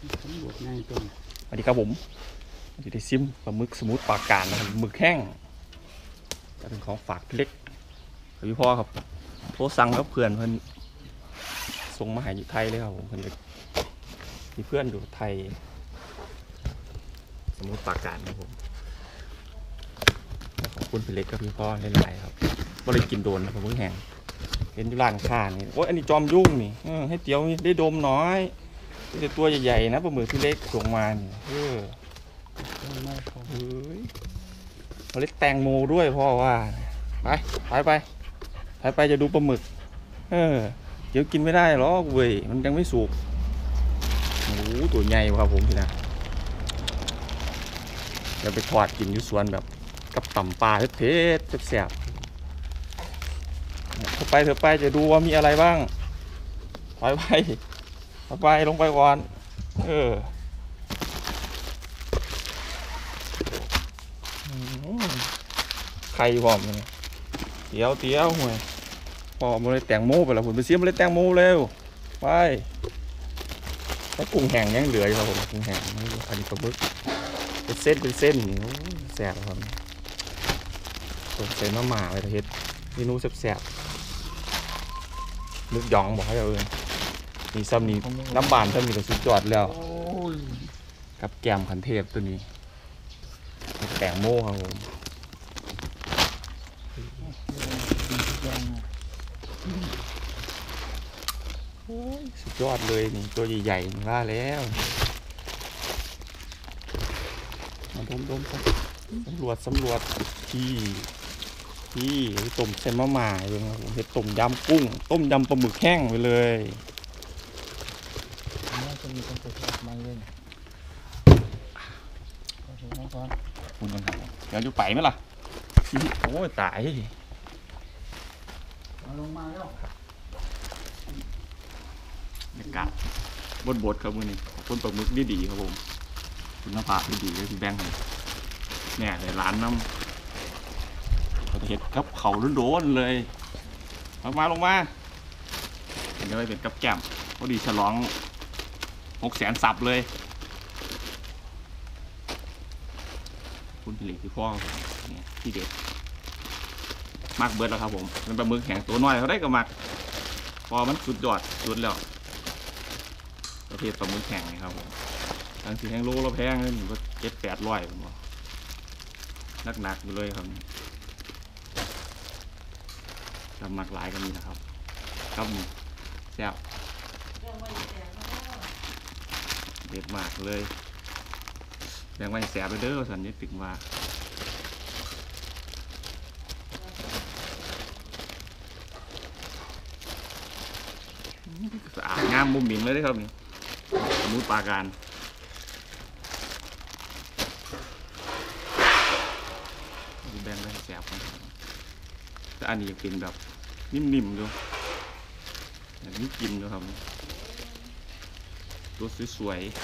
สำรวจง่ายตัวสวัสดีครับผมจะได้ซิมปลาหมึกสมุทรปราการนะครับหมึกแห้งจะเป็นของฝากเล็กพี่พ่อครับโทรสั่งกับเพื่อนเพื่อนส่งมาหาอยู่ไทยเลยครับผมเพื่อนมีเพื่อนอยู่ไทยสมุทรปราการครับผมขอบคุณพี่เล็กกับพี่พ่อหลายๆครับบริกินโดนนะครับเพิ่งแห้งเห็นอยู่ร้านค้านี่โอ้ยอันนี้จอมยุ่งนี่ให้เตี๋ยวได้ดมน้อยแต่ตัวใหญ่ๆนะปลาหมึกพี่เล็กส่งมานี่ไม่พอเฮ้ยเขาเล็กแตงโมด้วยพ่อว่าไปจะดูปลาหมึกเดี๋ยวกินไม่ได้หรอกเว้ยมันยังไม่สุกโอ้โหตัวใหญ่ครับผมพี่นะเดี๋ยวไปทอดกินอยู่สวนแบบกับตำปลาเผ็ดๆแซ่บๆเธอไปจะดูว่ามีอะไรบ้างไปลงไปก่อนไข่พร้อมเลยเตี๋ยวห่วยพอมาเลยแตงโมไปแล้วผมไปเสียมาเลยแตงโมเร็วไปแล้วกุ้งแห้งยังเหลืออยู่ครับผมกุ้งแห้งอันนี้ปลาหมึกเป็นเส้นนี่แซ่บครับส่วนใส่มะม่าไปเฮ็ดเมนูแซ่บนึกยองบอกให้เอามีซ้ำนี้น้ำบานซ้ำนี้ก็สุดยอดแล้วกับแกมขันเทพตัวนี้แตงโมครับผมสุดยอดเลยนี่ตัวใหญ่ๆว่าแล้วมาดมสำรวจที่ต้มเส้นมะม่าเลยครับผมเฮ็ดต้มยำกุ้งต้มยำปลาหมึกแห้งไปเลยน่าจะมีคนไปทอดมาเลยคุณกันครับเดี๋ยวจะไปไหมล่ะโอ้ยตายลงมาแล้วบรรยากาศบดครับมือนี้คนปลาหมึกดีครับผมคุณภาพดีเลยพี่แบงค์เนี่ยในร้านน้ำเขาจะเห็ดกับเขาโดนเลยลงมาเดี๋ยวไปเป็นกับแก้มพอดีฉลอง600,000 ซับเลยคุณผลิตที่พ่อเนี่ยที่เด็ดมากเบิร์ดแล้วครับผมเป็นปลาหมึกแข็งตัวน้อยเขาได้กับมักพอมันสุดยอดสุดแล้วประเภทปลาหมึกแข็งนะครับผมทั้งสีแห้งโลแล้วแพงเลยมันก็700-800ผมบอกหนักอยู่เลยครับทำมักหลายก็มีนะครับครับแซ่บเด็ดมากเลยแบ่งไว้แซ่บไปเด้อสันนิษถึงว่าสะอาดงามมุมหมิ่งเลยครับนี่สมุทรปราการแบ่งไว้แซ่บแต่อันนี้กินแบบนิ่มๆดูอย่างนี้กินดูครับตัวสวยๆ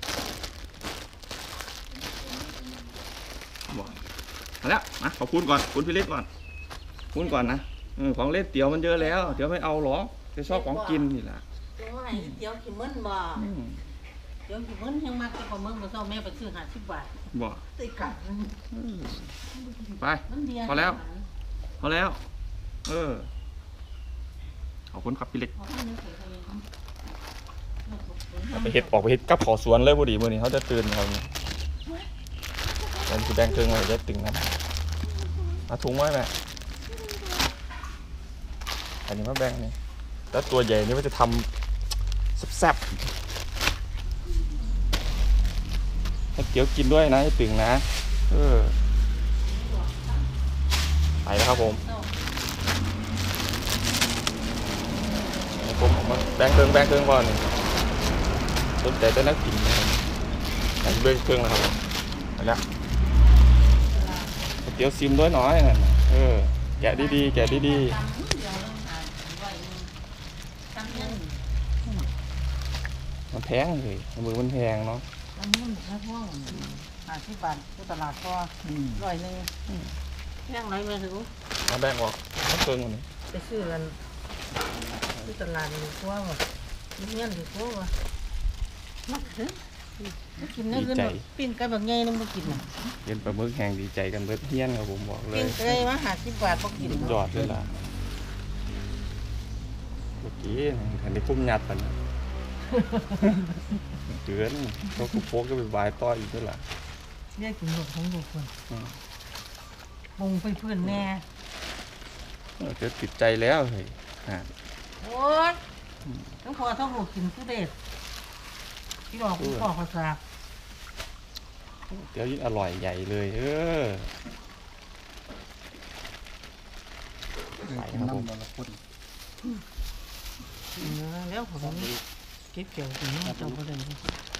บอกมาแล้วมาขอบคุณก่อนคุณพี่เล็กก่อนคุณก่อนนะของเล่นเตี๋ยวมันเยอะแล้วเดี๋ยวไม่เอาหรอจะชอบของกินนี่แหละเดี๋ยวขี้มึนบ่เดี๋ยวขี้มึนยังมากแต่พอมึงมาซ่อมแม่ไปซื้อ50 บาทบ่ติดกันไปพอแล้วขอบคุณครับพี่เล็กไปเห็ดออกไปเห็ดกับขอสวนเลยพอดีมื่อนี้เขาจะตื่นเขาเนี่ยเป็นแดงเครื่องอะไรจะตึงนะมาถุงไว้แม่อันนี้มาแบ่งนี่แล้วตัวใหญ่นี่มันจะทำแซ่บๆให้เตี๋ยวกินด้วยนะให้ตึงนะไปแล้วครับผมมาแบ่งเครื่องก่อนสนใจแต่นักกินแบ่งด้วยเครื่องนะครับไปแล้วเตี๋ยวซิมด้วยน้อยนะแกะดีๆมันแพงเลยมือมันแพงเนาะมันมุ่นแค่พวก50 บาทที่ตลาดก็100แบ่งไรไม่รู้มาแบ่งออกเครื่องนี้ไปซื้อกันที่ตลาดดีกว่าว่ะเงี้ยดีกว่าว่ะบ่กินนะคือปิ้งไก่แบบใหญ่นึงบ่กินน่ะเห็นปลาหมึกแห้งดีใจกันเบิดเฮี้ยนครับผมบอกเลปิ้ยงไก่มา50 บาทบ่กินยอดเลยล่ะเมื่อกี้อันนี้คุ้มยัดปันนะเดือนเขาก็โพกก็ไปบายต่ออีกด้วยล่ะแยกกินหมดของทุกคนปรุงไปเพื่อนแม่เดี๋ยวติดใจแล้วเฮ้ยโอ๊ยทั้งพอทั้งลูกกินทุเด็ดที่บอกคุณพ่อภาษาเดี๋ยวยิ่งอร่อยใหญ่เลยไปครับผมน้ำบอละคนแล้วผมเก็บเกี่ยวกินเจ้าบ่ได้